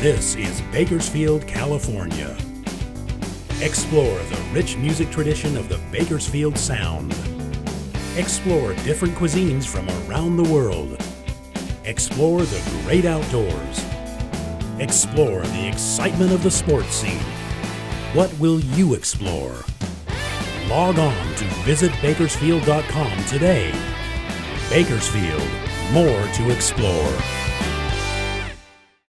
This is Bakersfield, California. Explore the rich music tradition of the Bakersfield sound. Explore different cuisines from around the world. Explore the great outdoors. Explore the excitement of the sports scene. What will you explore? Log on to visitbakersfield.com today. Bakersfield, more to explore.